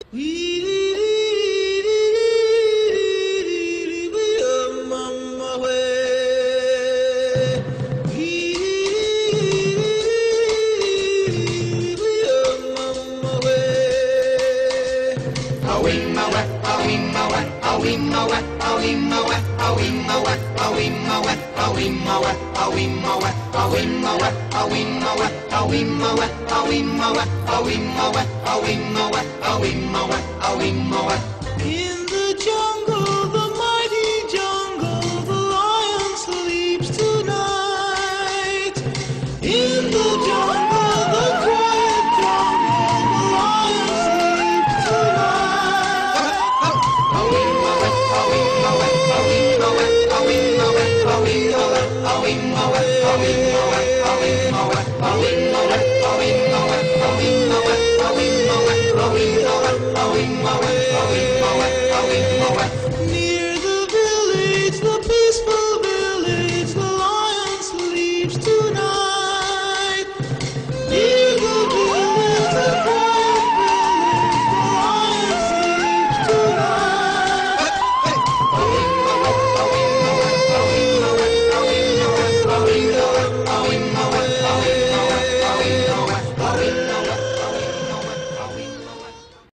In the jungle, the mighty jungle, the lion sleeps tonight. In the jungle, the quiet jungle, the lion sleeps tonight. Awing,